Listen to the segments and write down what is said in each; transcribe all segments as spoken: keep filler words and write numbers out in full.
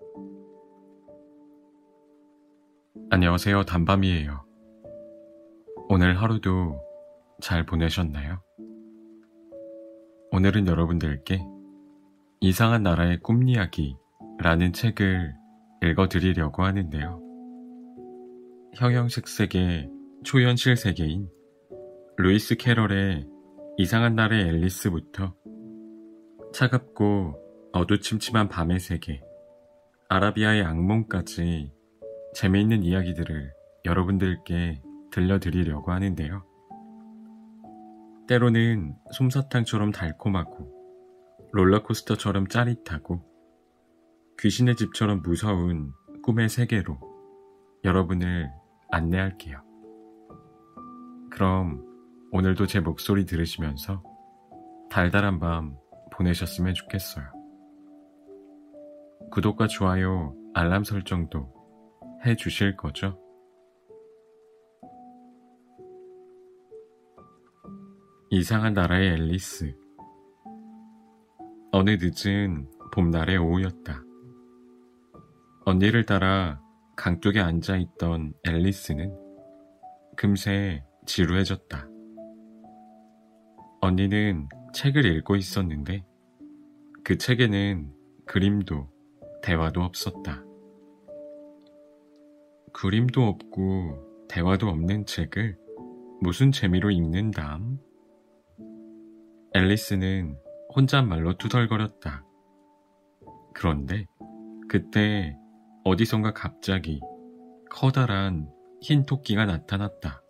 안녕하세요, 단밤이에요. 오늘 하루도 잘 보내셨나요? 오늘은 여러분들께 이상한 나라의 꿈이야기라는 책을 읽어드리려고 하는데요. 형형식 세계, 초현실 세계인 루이스 캐럴의 이상한 나라의 앨리스부터 차갑고 어두침침한 밤의 세계, 아라비아의 악몽까지 재미있는 이야기들을 여러분들께 들려드리려고 하는데요. 때로는 솜사탕처럼 달콤하고 롤러코스터처럼 짜릿하고 귀신의 집처럼 무서운 꿈의 세계로 여러분을 안내할게요. 그럼 오늘도 제 목소리 들으시면서 달달한 밤 보내셨으면 좋겠어요. 구독과 좋아요, 알람 설정도 해주실 거죠? 이상한 나라의 앨리스. 어느 늦은 봄날의 오후였다. 언니를 따라 강둑에 앉아있던 앨리스는 금세 지루해졌다. 언니는 책을 읽고 있었는데 그 책에는 그림도 대화도 없었다. 그림도 없고 대화도 없는 책을 무슨 재미로 읽는담? 앨리스는 혼잣말로 투덜거렸다. 그런데 그때 어디선가 갑자기 커다란 흰 토끼가 나타났다.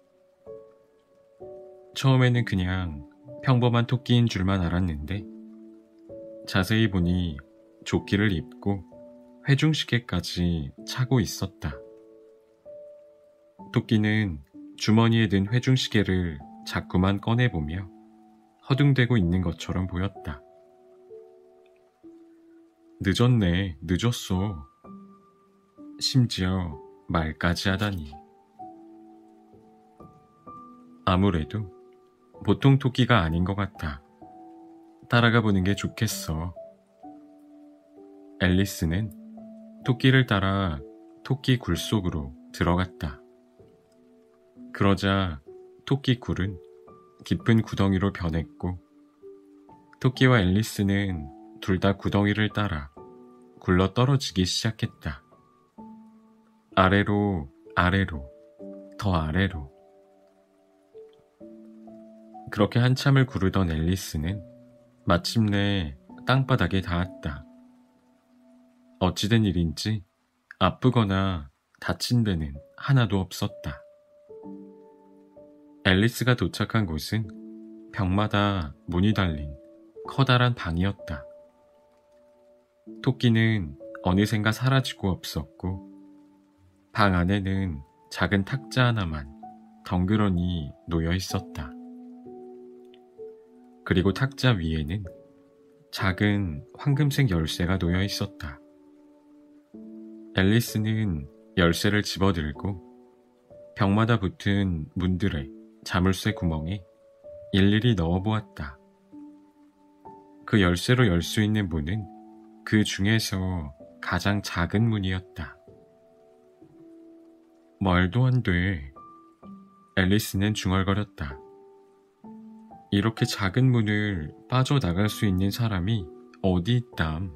처음에는 그냥 평범한 토끼인 줄만 알았는데 자세히 보니 조끼를 입고 회중시계까지 차고 있었다. 토끼는 주머니에 든 회중시계를 자꾸만 꺼내보며 허둥대고 있는 것처럼 보였다. 늦었네, 늦었어. 심지어 말까지 하다니. 아무래도 보통 토끼가 아닌 것 같다. 따라가 보는 게 좋겠어. 앨리스는 토끼를 따라 토끼 굴 속으로 들어갔다. 그러자 토끼 굴은 깊은 구덩이로 변했고 토끼와 앨리스는 둘 다 구덩이를 따라 굴러 떨어지기 시작했다. 아래로, 아래로, 더 아래로. 그렇게 한참을 구르던 앨리스는 마침내 땅바닥에 닿았다. 어찌된 일인지 아프거나 다친 데는 하나도 없었다. 앨리스가 도착한 곳은 벽마다 문이 달린 커다란 방이었다. 토끼는 어느샌가 사라지고 없었고 방 안에는 작은 탁자 하나만 덩그러니 놓여 있었다. 그리고 탁자 위에는 작은 황금색 열쇠가 놓여 있었다. 앨리스는 열쇠를 집어들고 벽마다 붙은 문들의 자물쇠 구멍에 일일이 넣어보았다. 그 열쇠로 열 수 있는 문은 그 중에서 가장 작은 문이었다. 말도 안 돼. 앨리스는 중얼거렸다. 이렇게 작은 문을 빠져나갈 수 있는 사람이 어디 있담.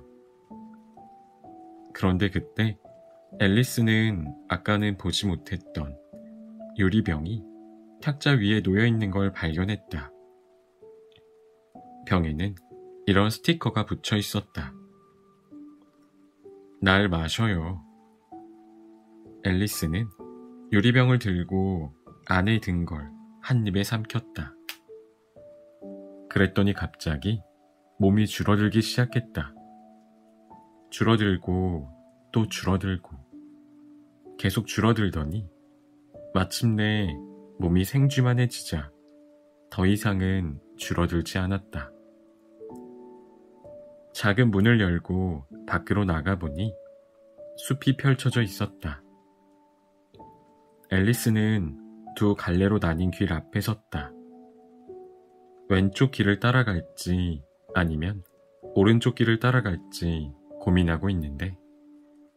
그런데 그때 앨리스는 아까는 보지 못했던 유리병이 탁자 위에 놓여있는 걸 발견했다. 병에는 이런 스티커가 붙여 있었다. 날 마셔요. 앨리스는 유리병을 들고 안에 든 걸 한 입에 삼켰다. 그랬더니 갑자기 몸이 줄어들기 시작했다. 줄어들고 또 줄어들고 계속 줄어들더니 마침내 몸이 생쥐만해지자 더 이상은 줄어들지 않았다. 작은 문을 열고 밖으로 나가보니 숲이 펼쳐져 있었다. 앨리스는 두 갈래로 나뉜 길 앞에 섰다. 왼쪽 길을 따라갈지 아니면 오른쪽 길을 따라갈지 고민하고 있는데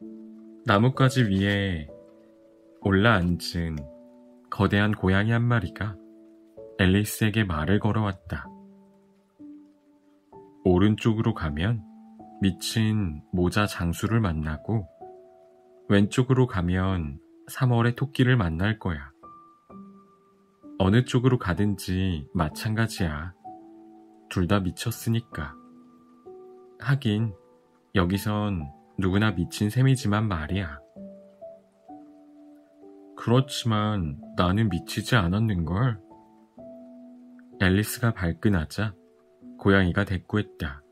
나뭇가지 위에 올라앉은 거대한 고양이 한 마리가 앨리스에게 말을 걸어왔다. 오른쪽으로 가면 미친 모자 장수를 만나고 왼쪽으로 가면 삼월의 토끼를 만날 거야. 어느 쪽으로 가든지 마찬가지야. 둘 다 미쳤으니까. 하긴 여기선 누구나 미친 셈이지만 말이야. 그렇지만 나는 미치지 않았는걸. 앨리스가 발끈하자 고양이가 대꾸했다.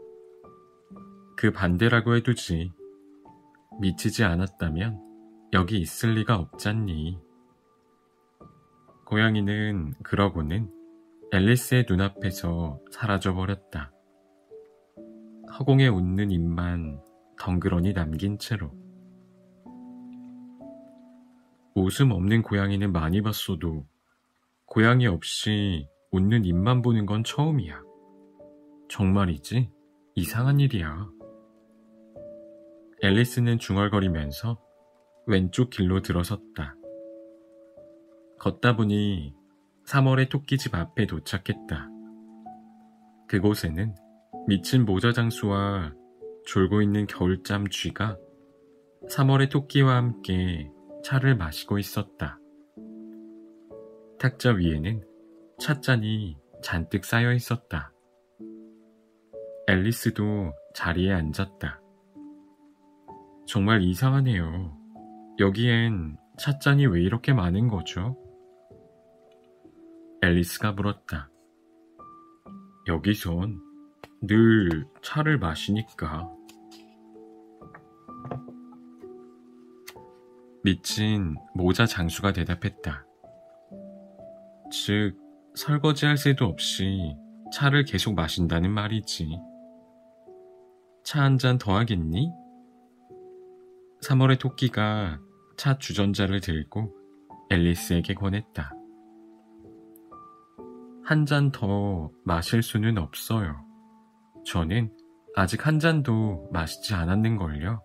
그 반대라고 해두지. 미치지 않았다면 여기 있을 리가 없잖니. 고양이는 그러고는 앨리스의 눈앞에서 사라져버렸다. 허공에 웃는 입만 덩그러니 남긴 채로. 웃음 없는 고양이는 많이 봤어도 고양이 없이 웃는 입만 보는 건 처음이야. 정말이지? 이상한 일이야. 앨리스는 중얼거리면서 왼쪽 길로 들어섰다. 걷다 보니 삼월의 토끼집 앞에 도착했다. 그곳에는 미친 모자장수와 졸고 있는 겨울잠 쥐가 삼월의 토끼와 함께 차를 마시고 있었다. 탁자 위에는 찻잔이 잔뜩 쌓여 있었다. 앨리스도 자리에 앉았다. 정말 이상하네요. 여기엔 찻잔이 왜 이렇게 많은 거죠? 앨리스가 물었다. 여기선 늘 차를 마시니까. 미친 모자 장수가 대답했다. 즉, 설거지할 새도 없이 차를 계속 마신다는 말이지. 차 한 잔 더 하겠니? 삼월의 토끼가 차 주전자를 들고 앨리스에게 권했다. 한 잔 더 마실 수는 없어요. 저는 아직 한 잔도 마시지 않았는걸요.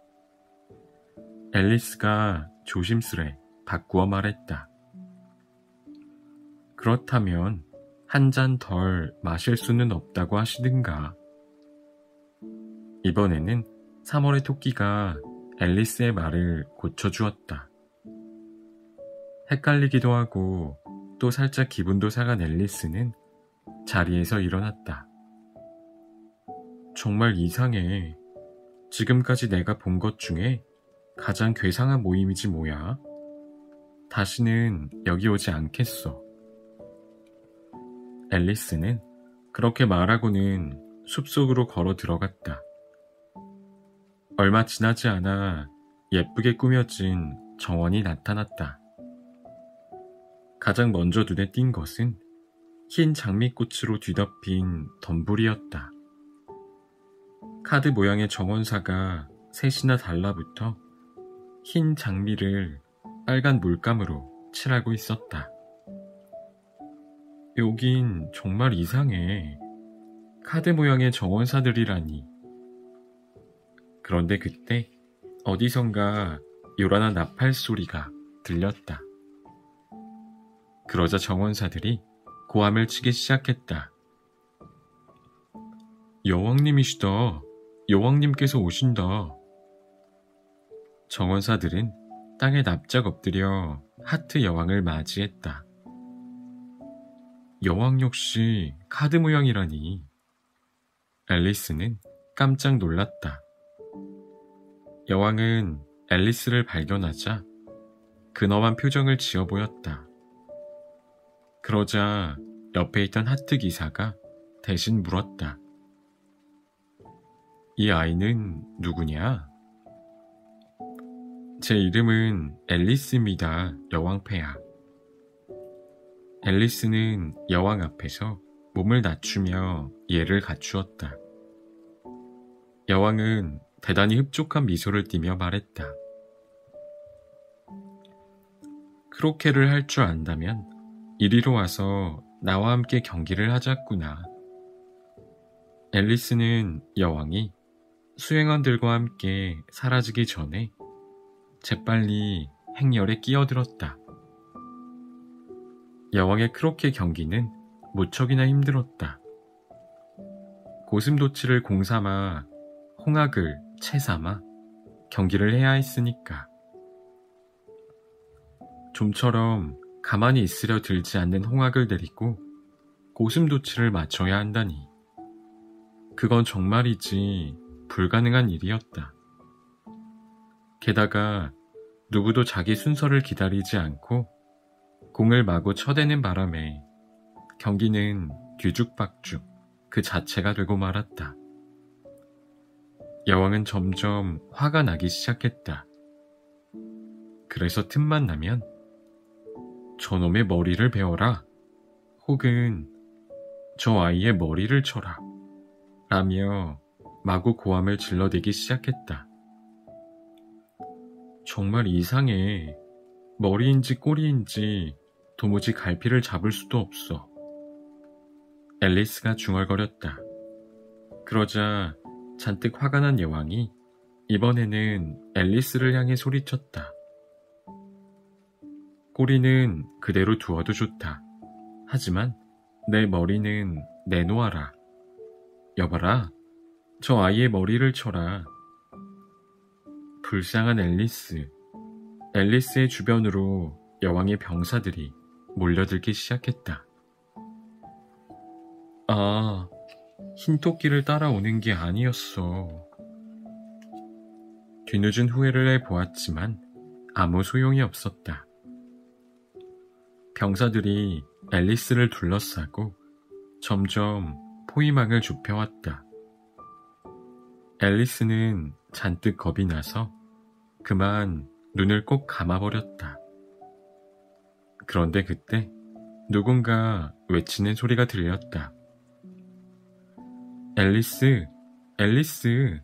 앨리스가 조심스레 바꾸어 말했다. 그렇다면 한 잔 덜 마실 수는 없다고 하시든가. 이번에는 삼월의 토끼가 앨리스의 말을 고쳐주었다. 헷갈리기도 하고 또 살짝 기분도 상한 앨리스는 자리에서 일어났다. 정말 이상해. 지금까지 내가 본 것 중에 가장 괴상한 모임이지 뭐야. 다시는 여기 오지 않겠어. 앨리스는 그렇게 말하고는 숲속으로 걸어 들어갔다. 얼마 지나지 않아 예쁘게 꾸며진 정원이 나타났다. 가장 먼저 눈에 띈 것은 흰 장미꽃으로 뒤덮인 덤불이었다. 카드 모양의 정원사가 셋이나 달라붙어 흰 장미를 빨간 물감으로 칠하고 있었다. 여긴 정말 이상해. 카드 모양의 정원사들이라니. 그런데 그때 어디선가 요란한 나팔 소리가 들렸다. 그러자 정원사들이 고함을 치기 시작했다. 여왕님이시다. 여왕님께서 오신다. 정원사들은 땅에 납작 엎드려 하트 여왕을 맞이했다. 여왕 역시 카드 모양이라니. 앨리스는 깜짝 놀랐다. 여왕은 앨리스를 발견하자 근엄한 표정을 지어 보였다. 그러자 옆에 있던 하트 기사가 대신 물었다. 이 아이는 누구냐? 제 이름은 앨리스입니다, 여왕폐하. 앨리스는 여왕 앞에서 몸을 낮추며 예를 갖추었다. 여왕은 대단히 흡족한 미소를 띠며 말했다. 크로케를 할 줄 안다면 이리로 와서 나와 함께 경기를 하자꾸나. 앨리스는 여왕이 수행원들과 함께 사라지기 전에 재빨리 행렬에 끼어들었다. 여왕의 크로케 경기는 무척이나 힘들었다. 고슴도치를 공삼아 홍학을 채삼아 경기를 해야 했으니까. 좀처럼 가만히 있으려 들지 않는 홍학을 데리고 고슴도치를 맞춰야 한다니. 그건 정말이지 불가능한 일이었다. 게다가 누구도 자기 순서를 기다리지 않고 공을 마구 쳐대는 바람에 경기는 뒤죽박죽 그 자체가 되고 말았다. 여왕은 점점 화가 나기 시작했다. 그래서 틈만 나면 저놈의 머리를 베어라, 혹은 저 아이의 머리를 쳐라 라며 마구 고함을 질러대기 시작했다. 정말 이상해. 머리인지 꼬리인지 도무지 갈피를 잡을 수도 없어. 앨리스가 중얼거렸다. 그러자 잔뜩 화가 난 여왕이 이번에는 앨리스를 향해 소리쳤다. 꼬리는 그대로 두어도 좋다. 하지만 내 머리는 내놓아라. 여봐라, 저 아이의 머리를 쳐라. 불쌍한 앨리스. 앨리스의 주변으로 여왕의 병사들이 몰려들기 시작했다. 아, 흰토끼를 따라오는 게 아니었어. 뒤늦은 후회를 해보았지만 아무 소용이 없었다. 병사들이 앨리스를 둘러싸고 점점 포위망을 좁혀왔다. 앨리스는 잔뜩 겁이 나서 그만 눈을 꼭 감아버렸다. 그런데 그때 누군가 외치는 소리가 들렸다. 앨리스, 앨리스.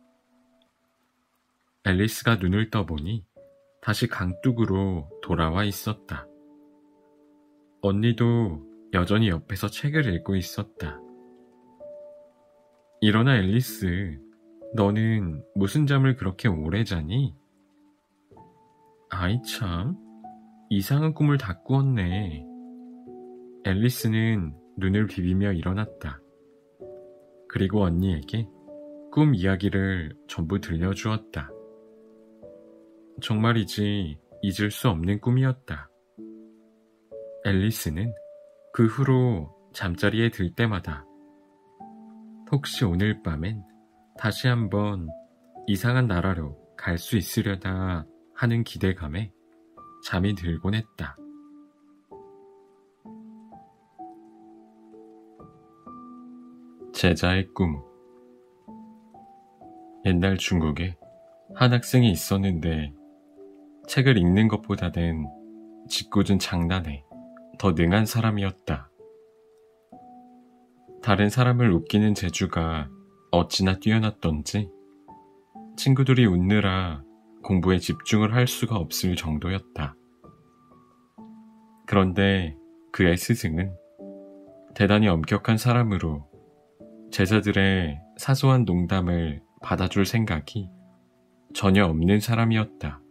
앨리스가 눈을 떠보니 다시 강둑으로 돌아와 있었다. 언니도 여전히 옆에서 책을 읽고 있었다. 일어나 앨리스, 너는 무슨 잠을 그렇게 오래 자니? 아이 참, 이상한 꿈을 다 꾸었네. 앨리스는 눈을 비비며 일어났다. 그리고 언니에게 꿈 이야기를 전부 들려주었다. 정말이지 잊을 수 없는 꿈이었다. 앨리스는 그 후로 잠자리에 들 때마다 혹시 오늘 밤엔 다시 한번 이상한 나라로 갈 수 있으려나 하는 기대감에 잠이 들곤 했다. 제자의 꿈. 옛날 중국에 한 학생이 있었는데 책을 읽는 것보다는 짓궂은 장난에 더 능한 사람이었다. 다른 사람을 웃기는 재주가 어찌나 뛰어났던지 친구들이 웃느라 공부에 집중을 할 수가 없을 정도였다. 그런데 그의 스승은 대단히 엄격한 사람으로 제자들의 사소한 농담을 받아줄 생각이 전혀 없는 사람이었다.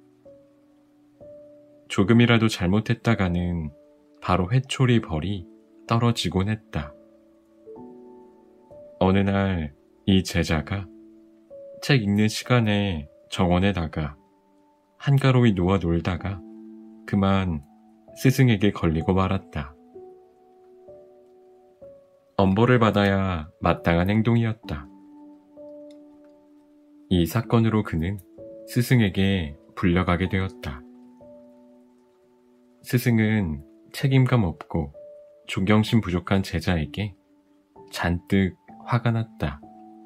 조금이라도 잘못했다가는 바로 회초리 벌이 떨어지곤 했다. 어느 날 이 제자가 책 읽는 시간에 정원에다가 한가로이 누워 놀다가 그만 스승에게 걸리고 말았다. 엄벌을 받아야 마땅한 행동이었다. 이 사건으로 그는 스승에게 불려가게 되었다. 스승은 책임감 없고 존경심 부족한 제자에게 잔뜩 화가 났다.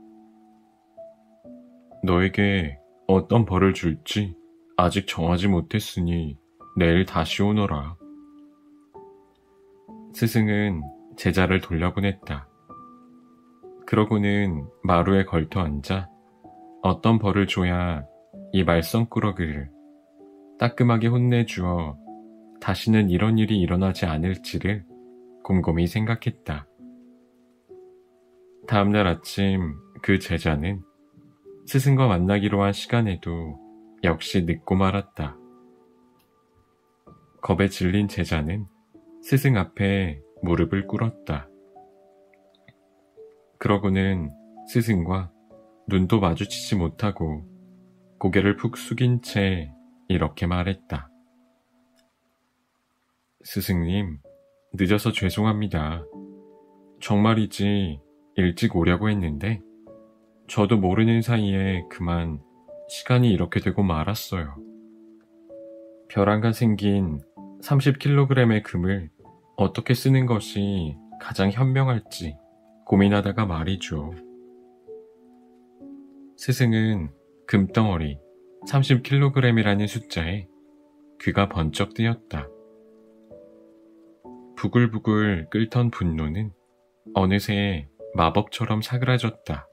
너에게 어떤 벌을 줄지 아직 정하지 못했으니 내일 다시 오너라. 스승은 제자를 돌려보냈다. 그러고는 마루에 걸터 앉아 어떤 벌을 줘야 이 말썽꾸러기를 따끔하게 혼내주어 다시는 이런 일이 일어나지 않을지를 곰곰이 생각했다. 다음날 아침 그 제자는 스승과 만나기로 한 시간에도 역시 늦고 말았다. 겁에 질린 제자는 스승 앞에 무릎을 꿇었다. 그러고는 스승과 눈도 마주치지 못하고 고개를 푹 숙인 채 이렇게 말했다. 스승님, 늦어서 죄송합니다. 정말이지 일찍 오려고 했는데 저도 모르는 사이에 그만 시간이 이렇게 되고 말았어요. 벼랑간 생긴 삼십 킬로그램의 금을 어떻게 쓰는 것이 가장 현명할지 고민하다가 말이죠. 스승은 금덩어리 삼십 킬로그램이라는 숫자에 귀가 번쩍 뜨였다. 부글부글 끓던 분노는 어느새 마법처럼 사그라졌다.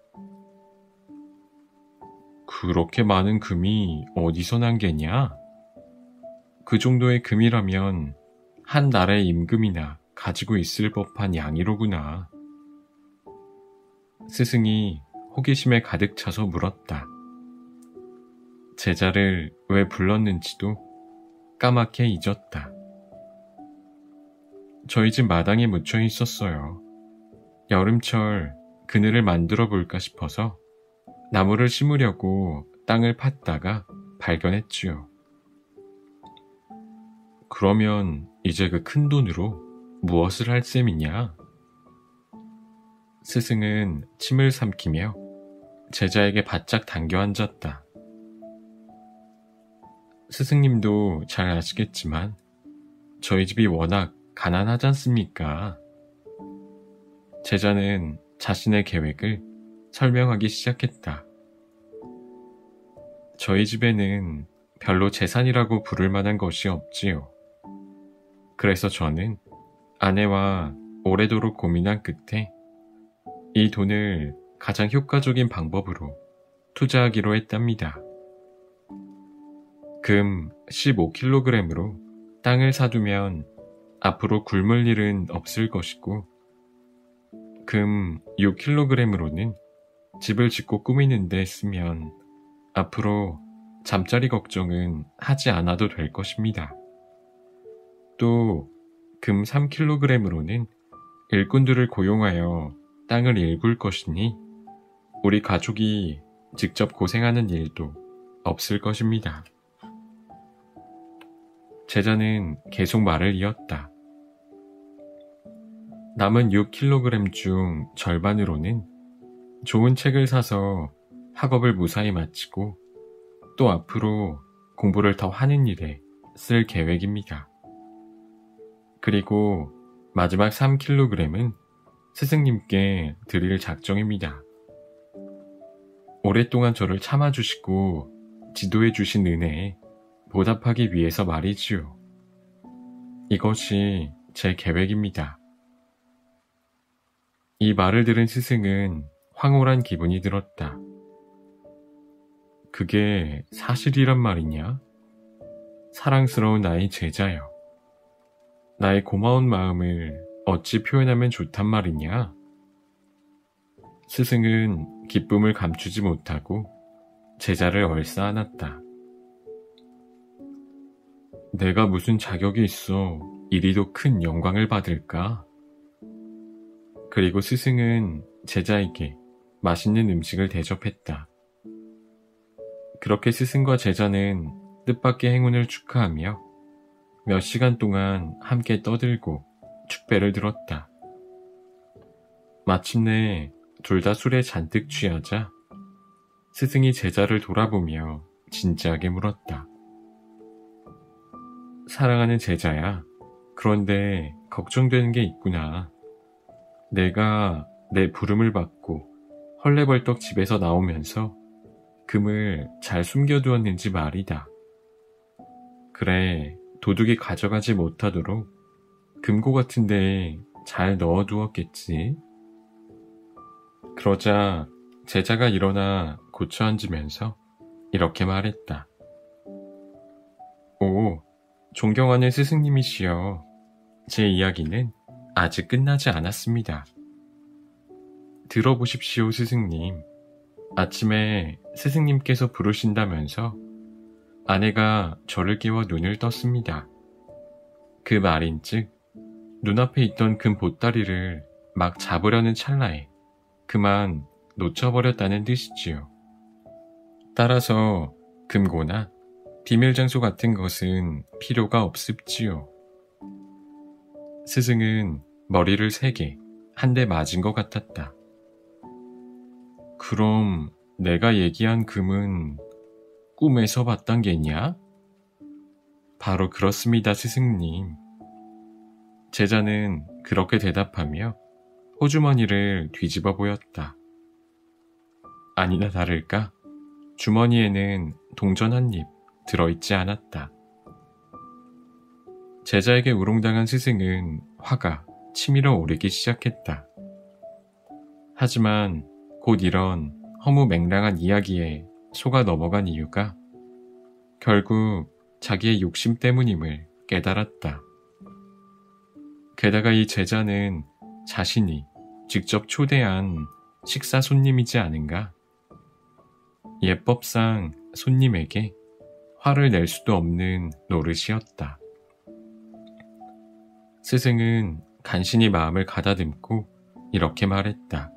그렇게 많은 금이 어디서 난 게냐? 그 정도의 금이라면 한 나라의 임금이나 가지고 있을 법한 양이로구나. 스승이 호기심에 가득 차서 물었다. 제자를 왜 불렀는지도 까맣게 잊었다. 저희 집 마당에 묻혀 있었어요. 여름철 그늘을 만들어 볼까 싶어서 나무를 심으려고 땅을 팠다가 발견했지요. 그러면 이제 그 큰 돈으로 무엇을 할 셈이냐? 스승은 침을 삼키며 제자에게 바짝 당겨 앉았다. 스승님도 잘 아시겠지만 저희 집이 워낙 가난하지 않습니까? 제자는 자신의 계획을 설명하기 시작했다. 저희 집에는 별로 재산이라고 부를 만한 것이 없지요. 그래서 저는 아내와 오래도록 고민한 끝에 이 돈을 가장 효과적인 방법으로 투자하기로 했답니다. 금 십오 킬로그램으로 땅을 사두면 앞으로 굶을 일은 없을 것이고, 금 육 킬로그램으로는 집을 짓고 꾸미는 데 쓰면 앞으로 잠자리 걱정은 하지 않아도 될 것입니다. 또 금 삼 킬로그램으로는 일꾼들을 고용하여 땅을 일굴 것이니 우리 가족이 직접 고생하는 일도 없을 것입니다. 제자는 계속 말을 이었다. 남은 육 킬로그램 중 절반으로는 좋은 책을 사서 학업을 무사히 마치고 또 앞으로 공부를 더 하는 일에 쓸 계획입니다. 그리고 마지막 삼 킬로그램은 스승님께 드릴 작정입니다. 오랫동안 저를 참아주시고 지도해주신 은혜에 보답하기 위해서 말이지요. 이것이 제 계획입니다. 이 말을 들은 스승은 황홀한 기분이 들었다. 그게 사실이란 말이냐? 사랑스러운 나의 제자여. 나의 고마운 마음을 어찌 표현하면 좋단 말이냐? 스승은 기쁨을 감추지 못하고 제자를 얼싸안았다. 내가 무슨 자격이 있어 이리도 큰 영광을 받을까? 그리고 스승은 제자에게 맛있는 음식을 대접했다. 그렇게 스승과 제자는 뜻밖의 행운을 축하하며 몇 시간 동안 함께 떠들고 축배를 들었다. 마침내 둘 다 술에 잔뜩 취하자 스승이 제자를 돌아보며 진지하게 물었다. 사랑하는 제자야, 그런데 걱정되는 게 있구나. 내가 내 부름을 받고 헐레벌떡 집에서 나오면서 금을 잘 숨겨두었는지 말이다. 그래, 도둑이 가져가지 못하도록 금고 같은 데에 잘 넣어두었겠지. 그러자 제자가 일어나 고쳐 앉으면서 이렇게 말했다. 오, 존경하는 스승님이시여, 제 이야기는 아직 끝나지 않았습니다. 들어보십시오, 스승님. 아침에 스승님께서 부르신다면서 아내가 저를 깨워 눈을 떴습니다. 그 말인즉 눈앞에 있던 금 보따리를 막 잡으려는 찰나에 그만 놓쳐버렸다는 뜻이지요. 따라서 금고나 비밀장소 같은 것은 필요가 없습지요. 스승은 머리를 세게 한 대 맞은 것 같았다. 그럼 내가 얘기한 금은 꿈에서 봤단 게냐? 바로 그렇습니다, 스승님. 제자는 그렇게 대답하며 호주머니를 뒤집어 보였다. 아니나 다를까 주머니에는 동전 한 입 들어있지 않았다. 제자에게 우롱당한 스승은 화가 치밀어 오르기 시작했다. 하지만 곧 이런 허무맹랑한 이야기에 속아 넘어간 이유가 결국 자기의 욕심 때문임을 깨달았다. 게다가 이 제자는 자신이 직접 초대한 식사 손님이지 않은가? 예법상 손님에게 화를 낼 수도 없는 노릇이었다. 스승은 간신히 마음을 가다듬고 이렇게 말했다.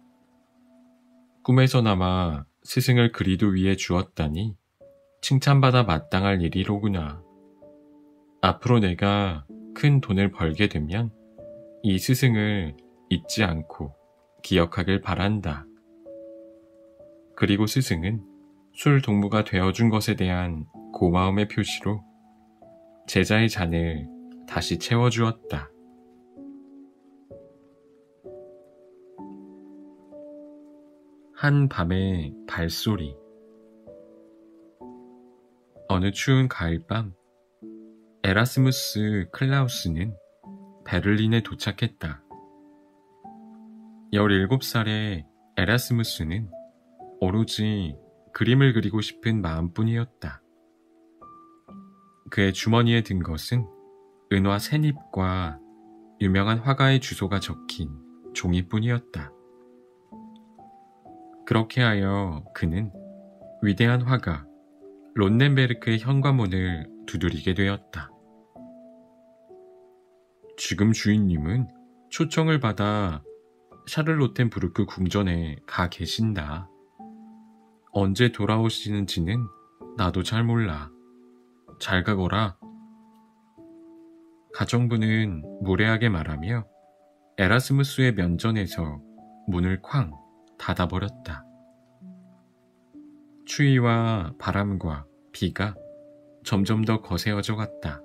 꿈에서나마 스승을 그리도 위해 주었다니 칭찬받아 마땅할 일이로구나. 앞으로 내가 큰 돈을 벌게 되면 이 스승을 잊지 않고 기억하길 바란다. 그리고 스승은 술 동무가 되어준 것에 대한 고마움의 표시로 제자의 잔을 다시 채워주었다. 한 밤의 발소리. 어느 추운 가을밤, 에라스무스 클라우스는 베를린에 도착했다. 열일곱 살의 에라스무스는 오로지 그림을 그리고 싶은 마음뿐이었다. 그의 주머니에 든 것은 은화 세 잎과 유명한 화가의 주소가 적힌 종이뿐이었다. 그렇게 하여 그는 위대한 화가 론넨베르크의 현관문을 두드리게 되었다. 지금 주인님은 초청을 받아 샤를로텐부르크 궁전에 가 계신다. 언제 돌아오시는지는 나도 잘 몰라. 잘 가거라. 가정부는 무례하게 말하며 에라스무스의 면전에서 문을 쾅 닫아버렸다. 추위와 바람과 비가 점점 더 거세어져 갔다.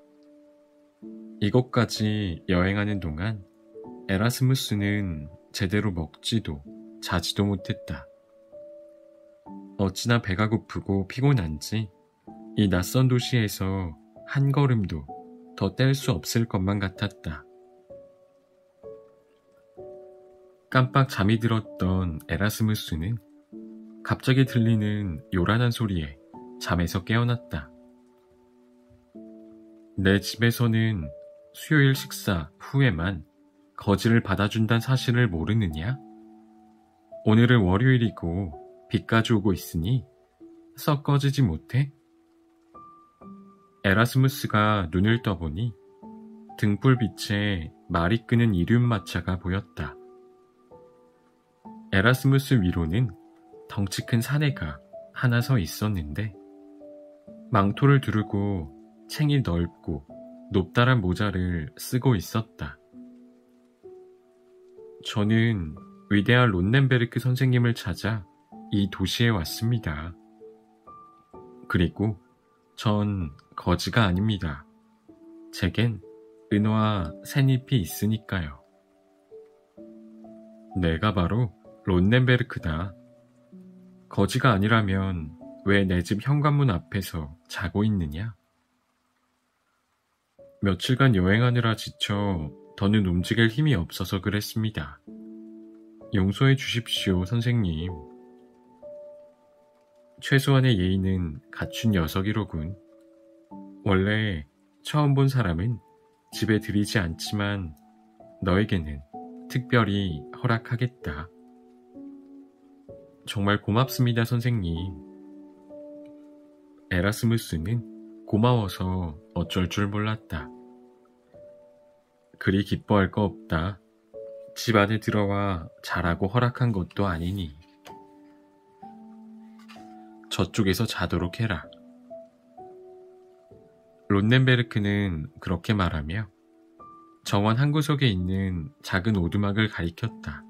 이곳까지 여행하는 동안 에라스무스는 제대로 먹지도 자지도 못했다. 어찌나 배가 고프고 피곤한지 이 낯선 도시에서 한 걸음도 더 뗄 수 없을 것만 같았다. 깜빡 잠이 들었던 에라스무스는 갑자기 들리는 요란한 소리에 잠에서 깨어났다. 내 집에서는 수요일 식사 후에만 거지를 받아준다는 사실을 모르느냐? 오늘은 월요일이고 비까지 오고 있으니 썩 꺼지지 못해? 에라스무스가 눈을 떠보니 등불빛에 말이 끄는 이듐마차가 보였다. 에라스무스 위로는 덩치 큰 사내가 하나 서 있었는데 망토를 두르고 챙이 넓고 높다란 모자를 쓰고 있었다. 저는 위대한 론넨베르크 선생님을 찾아 이 도시에 왔습니다. 그리고 전 거지가 아닙니다. 제겐 은화 샌잎이 있으니까요. 내가 바로 론넨베르크다. 거지가 아니라면 왜 내 집 현관문 앞에서 자고 있느냐? 며칠간 여행하느라 지쳐 더는 움직일 힘이 없어서 그랬습니다. 용서해 주십시오, 선생님. 최소한의 예의는 갖춘 녀석이로군. 원래 처음 본 사람은 집에 들이지 않지만 너에게는 특별히 허락하겠다. 정말 고맙습니다, 선생님. 에라스무스는 고마워서 어쩔 줄 몰랐다. 그리 기뻐할 거 없다. 집 안에 들어와 자라고 허락한 것도 아니니. 저쪽에서 자도록 해라. 론넨베르크는 그렇게 말하며 정원 한 구석에 있는 작은 오두막을 가리켰다.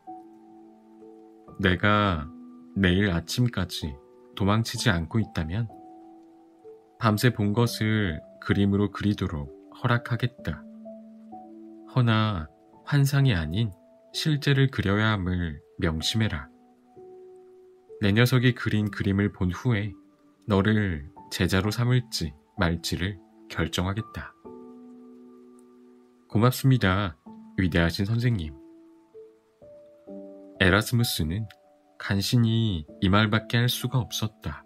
내가 내일 아침까지 도망치지 않고 있다면 밤새 본 것을 그림으로 그리도록 허락하겠다. 허나 환상이 아닌 실제를 그려야 함을 명심해라. 내 녀석이 그린 그림을 본 후에 너를 제자로 삼을지 말지를 결정하겠다. 고맙습니다, 위대하신 선생님. 에라스무스는 간신히 이 말밖에 할 수가 없었다.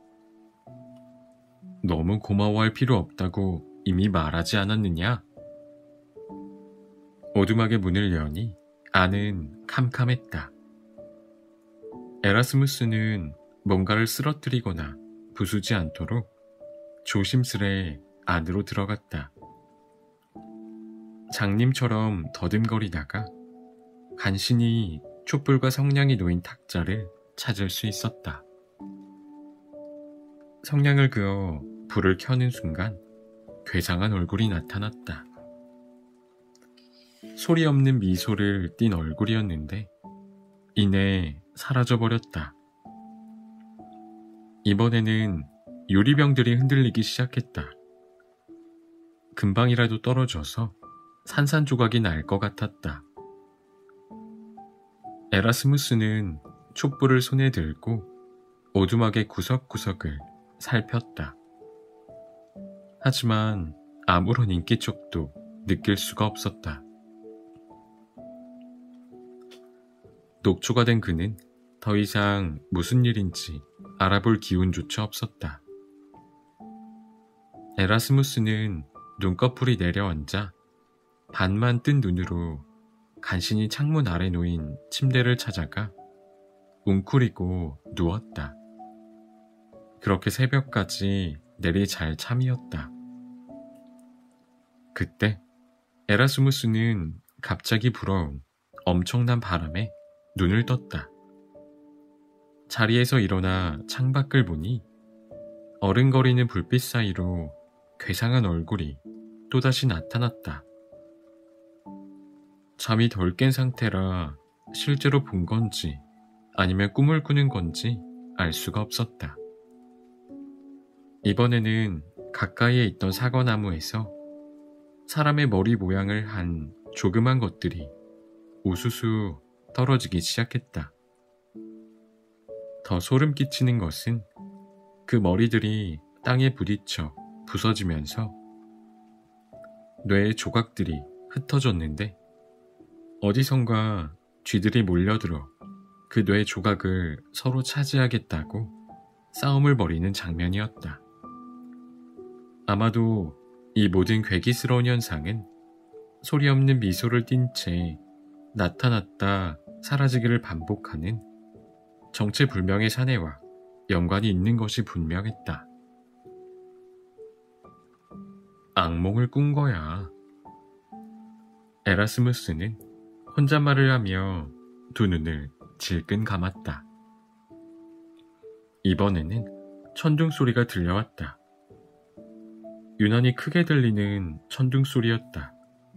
너무 고마워할 필요 없다고 이미 말하지 않았느냐? 오두막의 문을 여니 안은 캄캄했다. 에라스무스는 뭔가를 쓰러뜨리거나 부수지 않도록 조심스레 안으로 들어갔다. 장님처럼 더듬거리다가 간신히 촛불과 성냥이 놓인 탁자를 찾을 수 있었다. 성냥을 그어 불을 켜는 순간 괴상한 얼굴이 나타났다. 소리 없는 미소를 띤 얼굴이었는데 이내 사라져버렸다. 이번에는 유리병들이 흔들리기 시작했다. 금방이라도 떨어져서 산산조각이 날 것 같았다. 에라스무스는 촛불을 손에 들고 오두막의 구석구석을 살폈다. 하지만 아무런 인기척도 느낄 수가 없었다. 녹초가 된 그는 더 이상 무슨 일인지 알아볼 기운조차 없었다. 에라스무스는 눈꺼풀이 내려앉아 반만 뜬 눈으로 간신히 창문 아래 놓인 침대를 찾아가 웅크리고 누웠다. 그렇게 새벽까지 내리 잘 참이었다. 그때 에라스무스는 갑자기 불어온 엄청난 바람에 눈을 떴다. 자리에서 일어나 창밖을 보니 어른거리는 불빛 사이로 괴상한 얼굴이 또다시 나타났다. 잠이 덜 깬 상태라 실제로 본 건지 아니면 꿈을 꾸는 건지 알 수가 없었다. 이번에는 가까이에 있던 사과나무에서 사람의 머리 모양을 한 조그만 것들이 우수수 떨어지기 시작했다. 더 소름 끼치는 것은 그 머리들이 땅에 부딪혀 부서지면서 뇌의 조각들이 흩어졌는데 어디선가 쥐들이 몰려들어 그 뇌 조각을 서로 차지하겠다고 싸움을 벌이는 장면이었다. 아마도 이 모든 괴기스러운 현상은 소리 없는 미소를 띤 채 나타났다 사라지기를 반복하는 정체불명의 사내와 연관이 있는 것이 분명했다. 악몽을 꾼 거야. 에라스무스는 혼잣말을 하며 두 눈을 질끈 감았다. 이번에는 천둥 소리가 들려왔다. 유난히 크게 들리는 천둥 소리였다.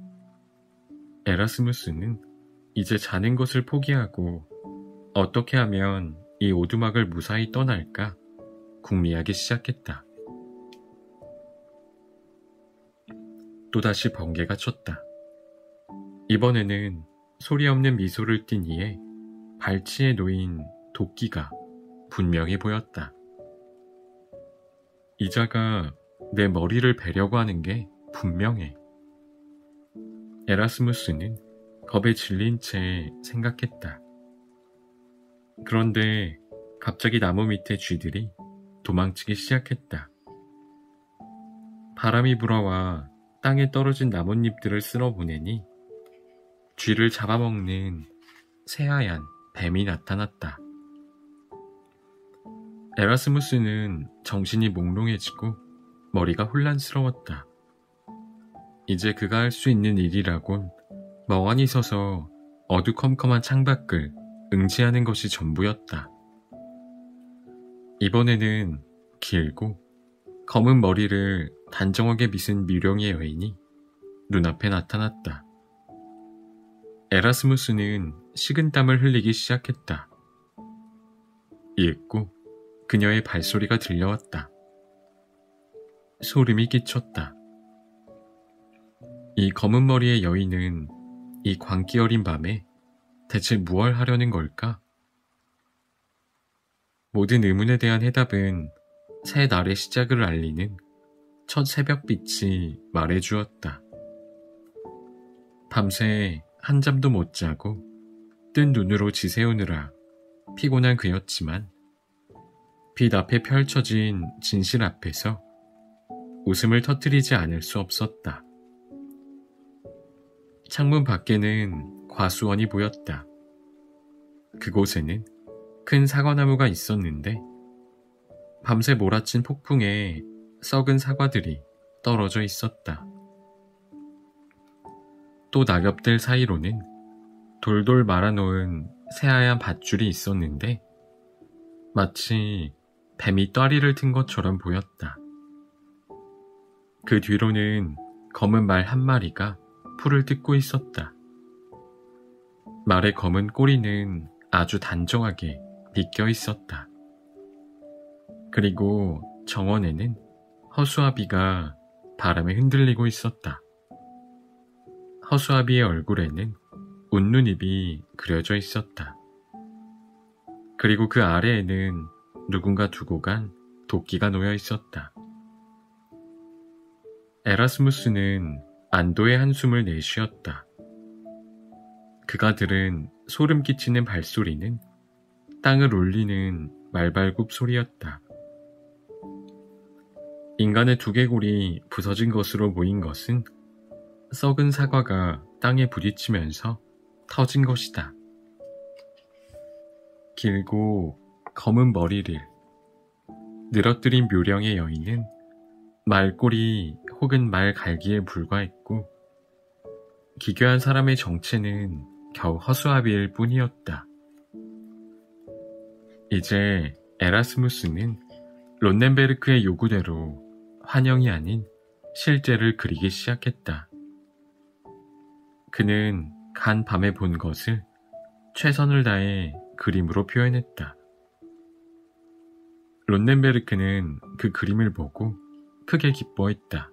에라스무스는 이제 자는 것을 포기하고 어떻게 하면 이 오두막을 무사히 떠날까 궁리하기 시작했다. 또다시 번개가 쳤다. 이번에는 소리 없는 미소를 띤 이에 발치에 놓인 도끼가 분명히 보였다. 이자가 내 머리를 베려고 하는 게 분명해. 에라스무스는 겁에 질린 채 생각했다. 그런데 갑자기 나무 밑에 쥐들이 도망치기 시작했다. 바람이 불어와 땅에 떨어진 나뭇잎들을 쓸어보내니 쥐를 잡아먹는 새하얀 뱀이 나타났다. 에라스무스는 정신이 몽롱해지고 머리가 혼란스러웠다. 이제 그가 할 수 있는 일이라곤 멍하니 서서 어두컴컴한 창밖을 응시하는 것이 전부였다. 이번에는 길고 검은 머리를 단정하게 빗은 미령의 여인이 눈앞에 나타났다. 에라스무스는 식은땀을 흘리기 시작했다. 이윽고 그녀의 발소리가 들려왔다. 소름이 끼쳤다. 이 검은 머리의 여인은 이 광기 어린 밤에 대체 무얼 하려는 걸까? 모든 의문에 대한 해답은 새 날의 시작을 알리는 첫 새벽빛이 말해주었다. 밤새 한잠도 못 자고 뜬 눈으로 지새우느라 피곤한 그였지만 빛 앞에 펼쳐진 진실 앞에서 웃음을 터뜨리지 않을 수 없었다. 창문 밖에는 과수원이 보였다. 그곳에는 큰 사과나무가 있었는데 밤새 몰아친 폭풍에 썩은 사과들이 떨어져 있었다. 또 낙엽들 사이로는 돌돌 말아놓은 새하얀 밧줄이 있었는데 마치 뱀이 떠리를 튼 것처럼 보였다. 그 뒤로는 검은 말 한 마리가 풀을 뜯고 있었다. 말의 검은 꼬리는 아주 단정하게 비껴 있었다. 그리고 정원에는 허수아비가 바람에 흔들리고 있었다. 허수아비의 얼굴에는 웃는 입이 그려져 있었다. 그리고 그 아래에는 누군가 두고 간 도끼가 놓여 있었다. 에라스무스는 안도의 한숨을 내쉬었다. 그가 들은 소름 끼치는 발소리는 땅을 울리는 말발굽 소리였다. 인간의 두개골이 부서진 것으로 보인 것은 썩은 사과가 땅에 부딪히면서 터진 것이다. 길고 검은 머리를 늘어뜨린 묘령의 여인은 말꼬리 혹은 말갈기에 불과했고 기괴한 사람의 정체는 겨우 허수아비일 뿐이었다. 이제 에라스무스는 론넨베르크의 요구대로 환영이 아닌 실제를 그리기 시작했다. 그는 간 밤에 본 것을 최선을 다해 그림으로 표현했다. 론넨베르크는 그 그림을 보고 크게 기뻐했다.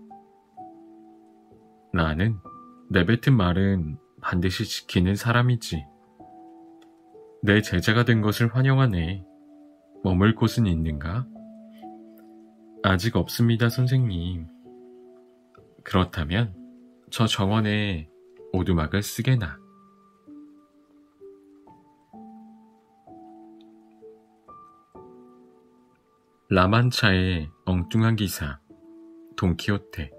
나는 내뱉은 말은 반드시 지키는 사람이지. 내 제자가 된 것을 환영하네. 머물 곳은 있는가? 아직 없습니다, 선생님. 그렇다면 저 정원에 오두막을 쓰게나. 라만차의 엉뚱한 기사, 돈키호테.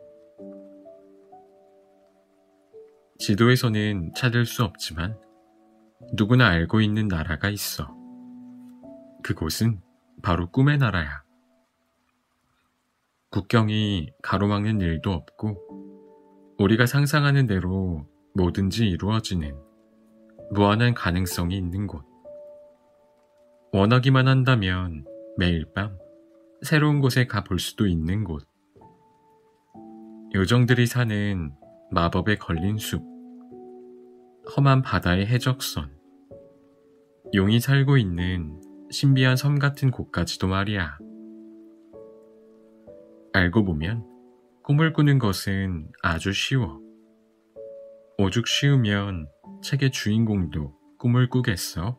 지도에서는 찾을 수 없지만 누구나 알고 있는 나라가 있어. 그곳은 바로 꿈의 나라야. 국경이 가로막는 일도 없고 우리가 상상하는 대로 뭐든지 이루어지는 무한한 가능성이 있는 곳. 원하기만 한다면 매일 밤 새로운 곳에 가볼 수도 있는 곳. 요정들이 사는 마법에 걸린 숲, 험한 바다의 해적선, 용이 살고 있는 신비한 섬 같은 곳까지도 말이야. 알고 보면 꿈을 꾸는 것은 아주 쉬워. 오죽 쉬우면 책의 주인공도 꿈을 꾸겠어?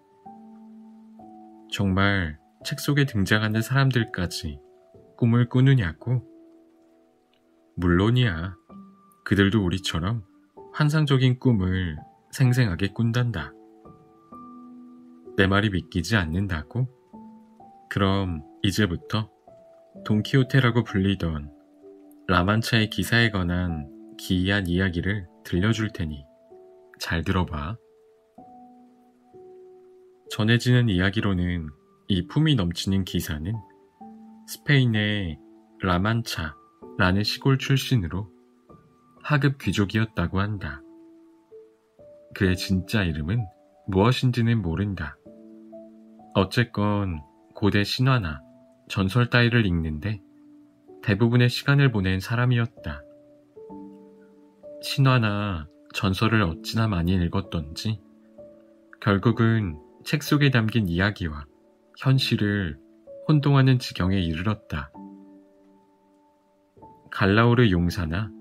정말 책 속에 등장하는 사람들까지 꿈을 꾸느냐고? 물론이야. 그들도 우리처럼 환상적인 꿈을 생생하게 꾼단다. 내 말이 믿기지 않는다고? 그럼 이제부터 돈키호테라고 불리던 라만차의 기사에 관한 기이한 이야기를 들려줄 테니 잘 들어봐. 전해지는 이야기로는 이 품이 넘치는 기사는 스페인의 라만차라는 시골 출신으로 하급 귀족이었다고 한다. 그의 진짜 이름은 무엇인지는 모른다. 어쨌건 고대 신화나 전설 따위를 읽는데 대부분의 시간을 보낸 사람이었다. 신화나 전설을 어찌나 많이 읽었던지 결국은 책 속에 담긴 이야기와 현실을 혼동하는 지경에 이르렀다. 갈라우르 용사나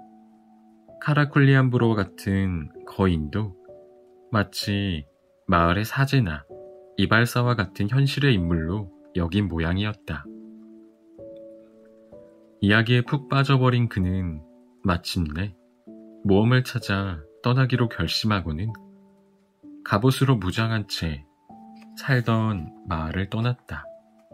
카라쿨리안브로 같은 거인도 마치 마을의 사제나 이발사와 같은 현실의 인물로 여긴 모양이었다. 이야기에 푹 빠져버린 그는 마침내 모험을 찾아 떠나기로 결심하고는 갑옷으로 무장한 채 살던 마을을 떠났다.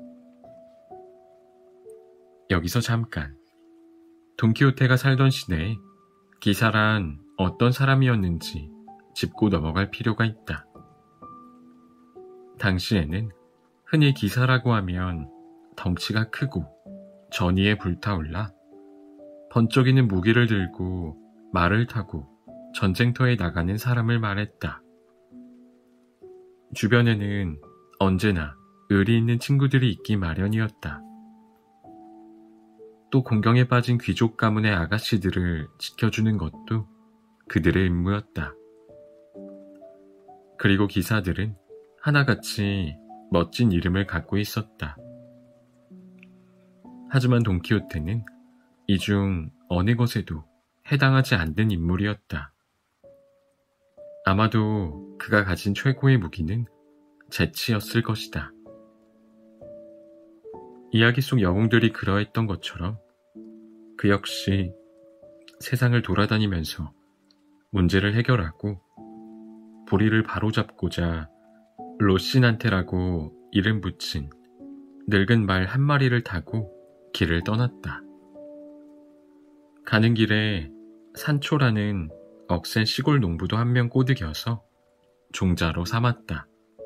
여기서 잠깐. 돈키호테가 살던 시대에 기사란 어떤 사람이었는지 짚고 넘어갈 필요가 있다. 당시에는 흔히 기사라고 하면 덩치가 크고 전의에 불타올라 번쩍이는 무기를 들고 말을 타고 전쟁터에 나가는 사람을 말했다. 주변에는 언제나 의리 있는 친구들이 있기 마련이었다. 또 공경에 빠진 귀족 가문의 아가씨들을 지켜주는 것도 그들의 임무였다. 그리고 기사들은 하나같이 멋진 이름을 갖고 있었다. 하지만 돈키호테는 이 중 어느 것에도 해당하지 않는 인물이었다. 아마도 그가 가진 최고의 무기는 재치였을 것이다. 이야기 속 영웅들이 그러했던 것처럼 그 역시 세상을 돌아다니면서 문제를 해결하고 보리를 바로잡고자 로시난테라고 이름 붙인 늙은 말 한 마리를 타고 길을 떠났다. 가는 길에 산초라는 억센 시골 농부도 한 명 꼬드겨서 종자로 삼았다.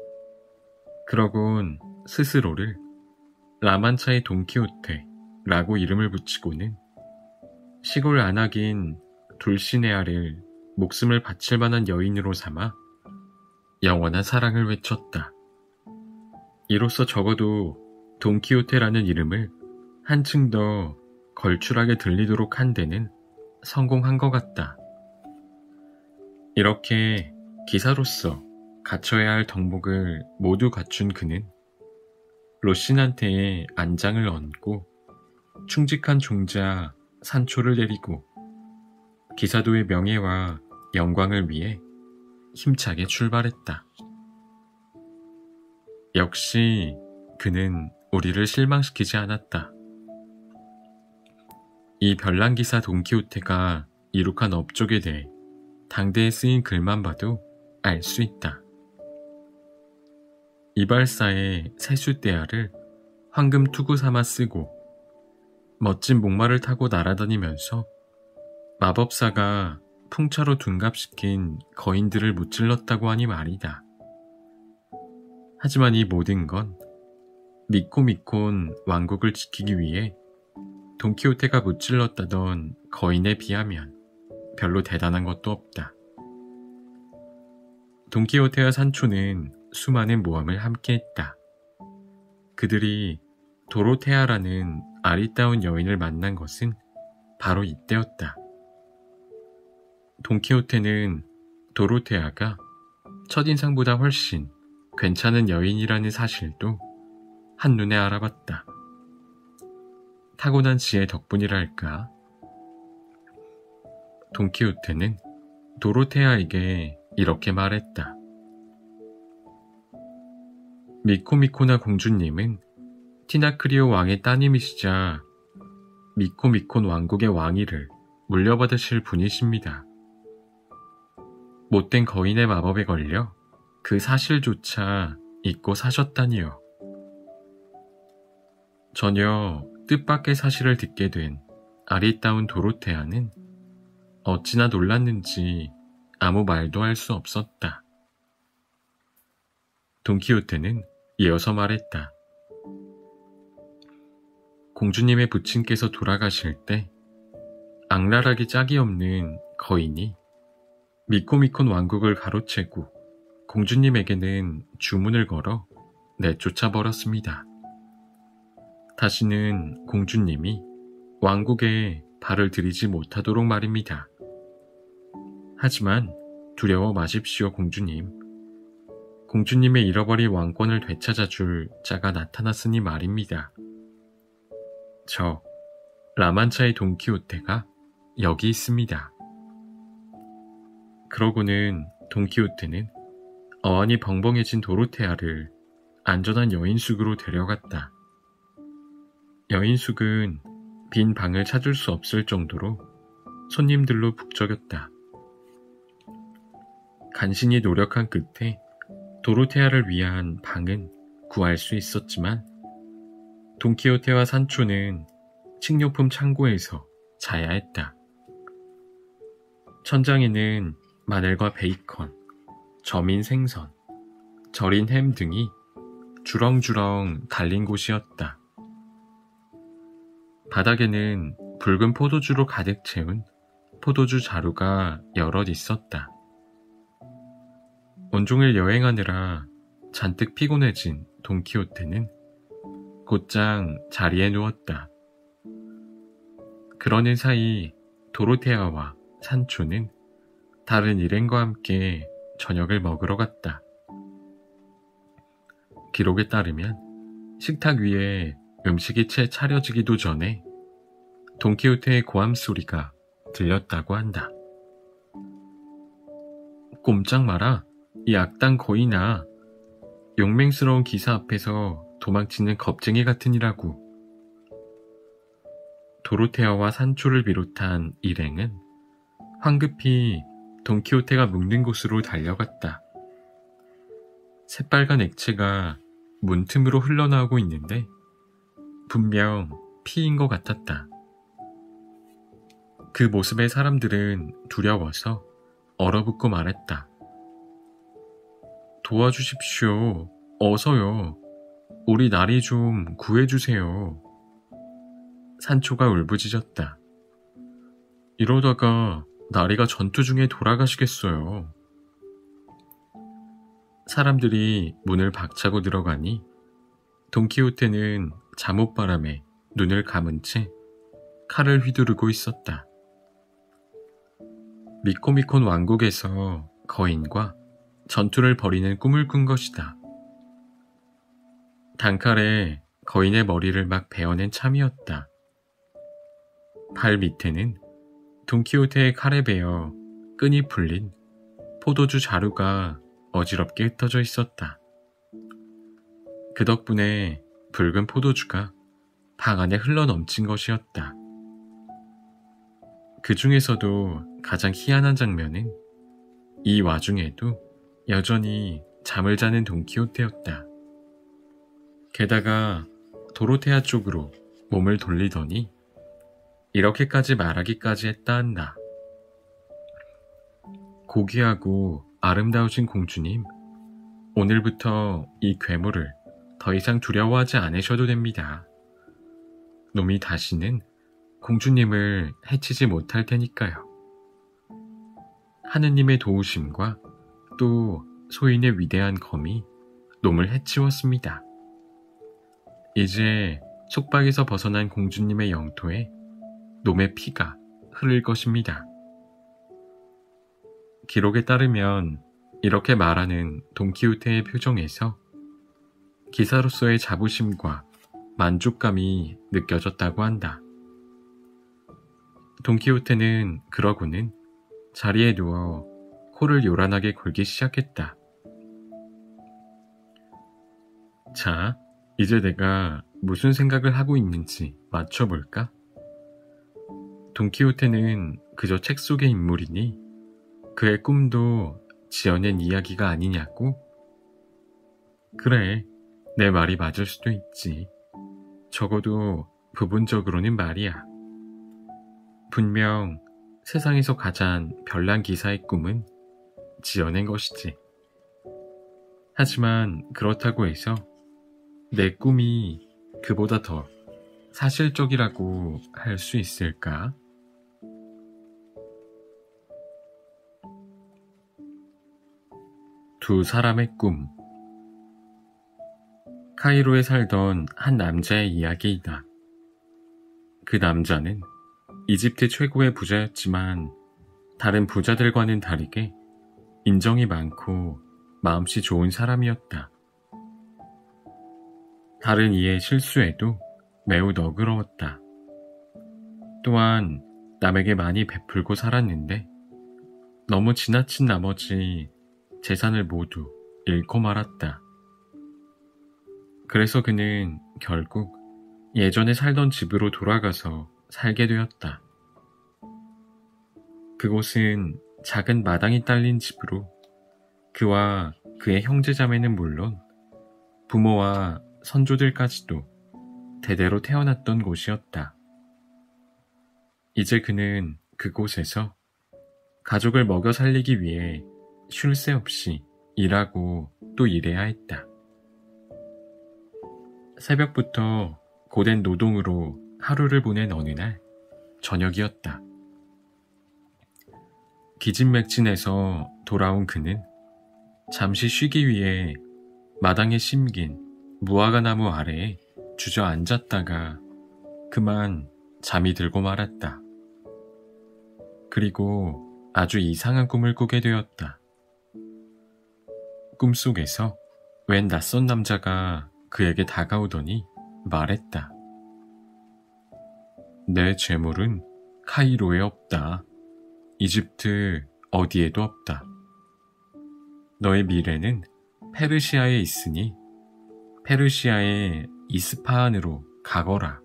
그러곤 스스로를 라만차의 돈키호테라고 이름을 붙이고는 시골 안악인 둘시네아를 목숨을 바칠 만한 여인으로 삼아 영원한 사랑을 외쳤다. 이로써 적어도 돈키호테라는 이름을 한층 더 걸출하게 들리도록 한 데는 성공한 것 같다. 이렇게 기사로서 갖춰야 할 덕목을 모두 갖춘 그는 로시난테의 안장을 얹고 충직한 종자 산초를 데리고 기사도의 명예와 영광을 위해 힘차게 출발했다. 역시 그는 우리를 실망시키지 않았다. 이 별난기사 돈키호테가 이룩한 업적에 대해 당대에 쓰인 글만 봐도 알 수 있다. 이발사의 세숫대야를 황금 투구 삼아 쓰고 멋진 목마를 타고 날아다니면서 마법사가 풍차로 둔갑시킨 거인들을 무찔렀다고 하니 말이다. 하지만 이 모든 건 미코미콘 왕국을 지키기 위해 돈키호테가 무찔렀다던 거인에 비하면 별로 대단한 것도 없다. 돈키호테와 산초는 수많은 모험을 함께했다. 그들이 도로테아라는 아리따운 여인을 만난 것은 바로 이때였다. 돈키호테는 도로테아가 첫인상보다 훨씬 괜찮은 여인이라는 사실도 한눈에 알아봤다. 타고난 지혜 덕분이랄까. 돈키호테는 도로테아에게 이렇게 말했다. 미코미코나 공주님은 티나크리오 왕의 따님이시자 미코미콘 왕국의 왕위를 물려받으실 분이십니다. 못된 거인의 마법에 걸려 그 사실조차 잊고 사셨다니요. 전혀 뜻밖의 사실을 듣게 된 아리따운 도로테아는 어찌나 놀랐는지 아무 말도 할 수 없었다. 돈키호테는 이어서 말했다. 공주님의 부친께서 돌아가실 때 악랄하기 짝이 없는 거인이 미코미콘 왕국을 가로채고 공주님에게는 주문을 걸어 내쫓아 버렸습니다. 다시는 공주님이 왕국에 발을 들이지 못하도록 말입니다. 하지만 두려워 마십시오, 공주님. 공주님의 잃어버린 왕권을 되찾아줄 자가 나타났으니 말입니다. 저 라만차의 돈키호테가 여기 있습니다. 그러고는 돈키호테는 어안이 벙벙해진 도로테아를 안전한 여인숙으로 데려갔다. 여인숙은 빈 방을 찾을 수 없을 정도로 손님들로 북적였다. 간신히 노력한 끝에 도로테아를 위한 방은 구할 수 있었지만 돈키호테와 산초는 식료품 창고에서 자야 했다. 천장에는 마늘과 베이컨, 점인 생선, 절인 햄 등이 주렁주렁 달린 곳이었다. 바닥에는 붉은 포도주로 가득 채운 포도주 자루가 여럿 있었다. 온종일 여행하느라 잔뜩 피곤해진 돈키호테는 곧장 자리에 누웠다. 그러는 사이 도로테아와 산초는 다른 일행과 함께 저녁을 먹으러 갔다. 기록에 따르면 식탁 위에 음식이 채 차려지기도 전에 돈키호테의 고함 소리가 들렸다고 한다. 꼼짝 마라, 이 악당 거인아. 용맹스러운 기사 앞에서 도망치는 겁쟁이 같으니라고. 도로테아와 산초를 비롯한 일행은 황급히 돈키호테가 묵는 곳으로 달려갔다. 새빨간 액체가 문틈으로 흘러나오고 있는데 분명 피인 것 같았다. 그 모습에 사람들은 두려워서 얼어붙고 말했다. 도와주십시오. 어서요. 우리 나리 좀 구해주세요. 산초가 울부짖었다. 이러다가 나리가 전투 중에 돌아가시겠어요. 사람들이 문을 박차고 들어가니 돈키호테는 잠옷바람에 눈을 감은 채 칼을 휘두르고 있었다. 미코미콘 왕국에서 거인과 전투를 벌이는 꿈을 꾼 것이다. 단칼에 거인의 머리를 막 베어낸 참이었다. 발 밑에는 돈키호테의 칼에 베어 끈이 풀린 포도주 자루가 어지럽게 흩어져 있었다. 그 덕분에 붉은 포도주가 방 안에 흘러넘친 것이었다. 그 중에서도 가장 희한한 장면은 이 와중에도 여전히 잠을 자는 돈키호테였다. 게다가 도로테아 쪽으로 몸을 돌리더니 이렇게까지 말하기까지 했다 한다. 고귀하고 아름다우신 공주님, 오늘부터 이 괴물을 더 이상 두려워하지 않으셔도 됩니다. 놈이 다시는 공주님을 해치지 못할 테니까요. 하느님의 도우심과 또 소인의 위대한 검이 놈을 해치웠습니다. 이제 속박에서 벗어난 공주님의 영토에 놈의 피가 흐를 것입니다. 기록에 따르면 이렇게 말하는 돈키호테의 표정에서 기사로서의 자부심과 만족감이 느껴졌다고 한다. 돈키호테는 그러고는 자리에 누워 코를 요란하게 골기 시작했다. 자, 이제 내가 무슨 생각을 하고 있는지 맞춰볼까? 돈키호테는 그저 책 속의 인물이니 그의 꿈도 지어낸 이야기가 아니냐고? 그래, 내 말이 맞을 수도 있지. 적어도 부분적으로는 말이야. 분명 세상에서 가장 별난 기사의 꿈은 지어낸 것이지. 하지만 그렇다고 해서 내 꿈이 그보다 더 사실적이라고 할 수 있을까? 두 사람의 꿈. 카이로에 살던 한 남자의 이야기이다. 그 남자는 이집트 최고의 부자였지만 다른 부자들과는 다르게 인정이 많고 마음씨 좋은 사람이었다. 다른 이의 실수에도 매우 너그러웠다. 또한 남에게 많이 베풀고 살았는데 너무 지나친 나머지 재산을 모두 잃고 말았다. 그래서 그는 결국 예전에 살던 집으로 돌아가서 살게 되었다. 그곳은 작은 마당이 딸린 집으로 그와 그의 형제자매는 물론 부모와 선조들까지도 대대로 태어났던 곳이었다. 이제 그는 그곳에서 가족을 먹여 살리기 위해 쉴 새 없이 일하고 또 일해야 했다. 새벽부터 고된 노동으로 하루를 보낸 어느 날 저녁이었다. 기진맥진해서 돌아온 그는 잠시 쉬기 위해 마당에 심긴 무화과나무 아래에 주저앉았다가 그만 잠이 들고 말았다. 그리고 아주 이상한 꿈을 꾸게 되었다. 꿈속에서 웬 낯선 남자가 그에게 다가오더니 말했다. 내 재물은 카이로에 없다. 이집트 어디에도 없다. 너의 미래는 페르시아에 있으니 페르시아의 이스파한으로 가거라.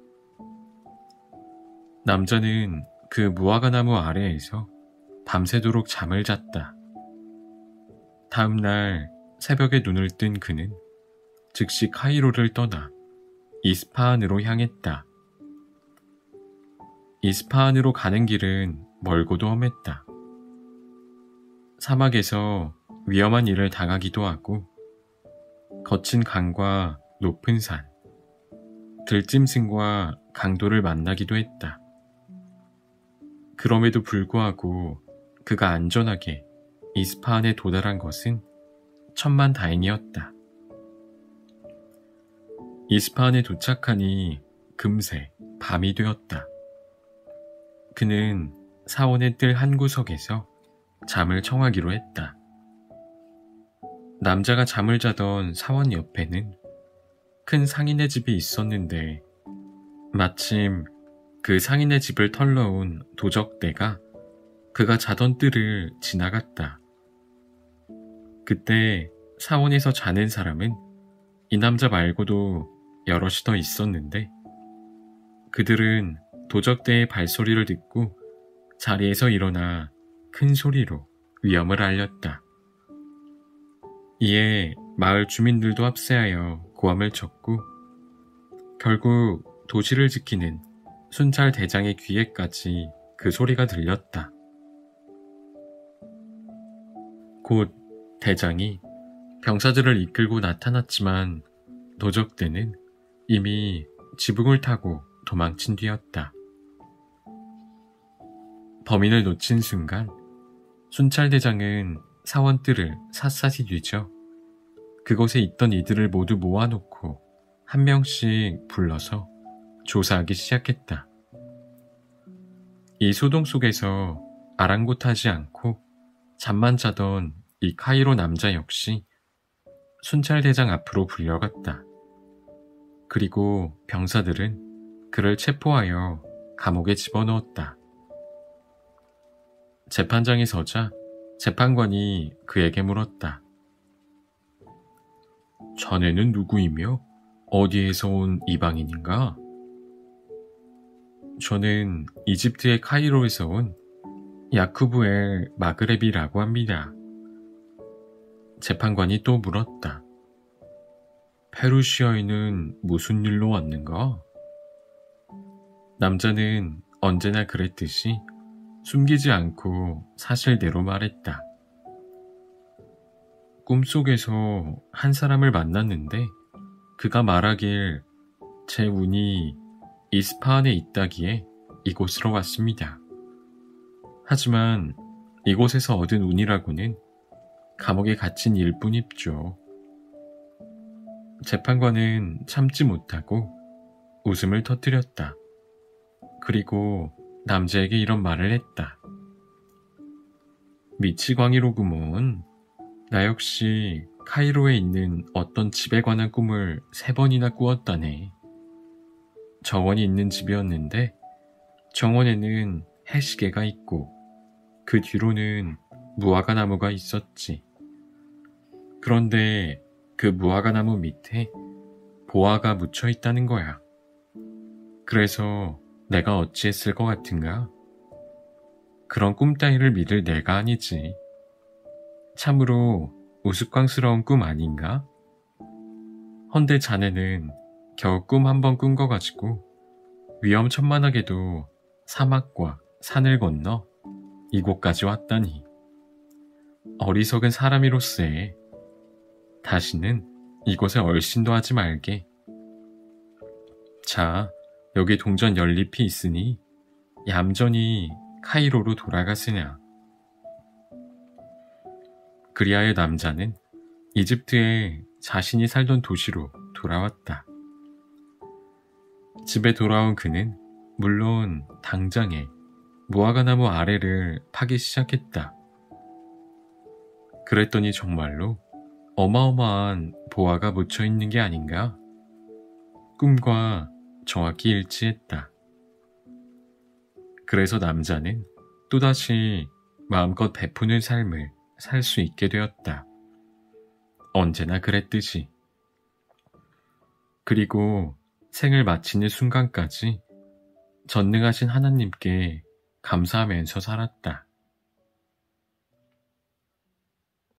남자는 그 무화과나무 아래에서 밤새도록 잠을 잤다. 다음 날 새벽에 눈을 뜬 그는 즉시 카이로를 떠나 이스파한으로 향했다. 이스파한으로 가는 길은 멀고도 험했다. 사막에서 위험한 일을 당하기도 하고 거친 강과 높은 산, 들짐승과 강도를 만나기도 했다. 그럼에도 불구하고 그가 안전하게 이스파한에 도달한 것은 천만다행이었다. 이스파한에 도착하니 금세 밤이 되었다. 그는 사원의 뜰 한 구석에서 잠을 청하기로 했다. 남자가 잠을 자던 사원 옆에는 큰 상인의 집이 있었는데 마침 그 상인의 집을 털러온 도적대가 그가 자던 뜰을 지나갔다. 그때 사원에서 자는 사람은 이 남자 말고도 여럿이 더 있었는데 그들은 도적대의 발소리를 듣고 자리에서 일어나 큰 소리로 위험을 알렸다. 이에 마을 주민들도 합세하여 고함을 쳤고 결국 도시를 지키는 순찰 대장의 귀에까지 그 소리가 들렸다. 곧 대장이 병사들을 이끌고 나타났지만 도적대는 이미 지붕을 타고 도망친 뒤였다. 범인을 놓친 순간 순찰대장은 사원들을 샅샅이 뒤져 그곳에 있던 이들을 모두 모아놓고 한 명씩 불러서 조사하기 시작했다. 이 소동 속에서 아랑곳하지 않고 잠만 자던 이 카이로 남자 역시 순찰대장 앞으로 불려갔다. 그리고 병사들은 그를 체포하여 감옥에 집어넣었다. 재판장에 서자 재판관이 그에게 물었다. 자네는 누구이며 어디에서 온 이방인인가? 저는 이집트의 카이로에서 온 야쿠브 엘 마그레비라고 합니다. 재판관이 또 물었다. 페르시아에는 무슨 일로 왔는가? 남자는 언제나 그랬듯이 숨기지 않고 사실대로 말했다. 꿈속에서 한 사람을 만났는데 그가 말하길 제 운이 이스파한에 있다기에 이곳으로 왔습니다. 하지만 이곳에서 얻은 운이라고는 감옥에 갇힌 일뿐입죠. 재판관은 참지 못하고 웃음을 터뜨렸다. 그리고 남자에게 이런 말을 했다. 미치광이로구먼. 나 역시 카이로에 있는 어떤 집에 관한 꿈을 세 번이나 꾸었다네. 정원이 있는 집이었는데 정원에는 해시계가 있고 그 뒤로는 무화과 나무가 있었지. 그런데 그 무화과 나무 밑에 보아가 묻혀 있다는 거야. 그래서 내가 어찌했을 것 같은가? 그런 꿈 따위를 믿을 내가 아니지. 참으로 우스꽝스러운 꿈 아닌가? 헌데 자네는 겨우 꿈 한 번 꾼 거 가지고 위험천만하게도 사막과 산을 건너 이곳까지 왔다니. 어리석은 사람이로세. 다시는 이곳에 얼씬도 하지 말게. 자, 여기 동전 연잎이 있으니 얌전히 카이로로 돌아가으냐. 그리하여 남자는 이집트에 자신이 살던 도시로 돌아왔다. 집에 돌아온 그는 물론 당장에 무화과나무 아래를 파기 시작했다. 그랬더니 정말로 어마어마한 보화가 묻혀 있는 게 아닌가? 꿈과 정확히 일치했다. 그래서 남자는 또다시 마음껏 베푸는 삶을 살 수 있게 되었다. 언제나 그랬듯이. 그리고 생을 마치는 순간까지 전능하신 하나님께 감사하면서 살았다.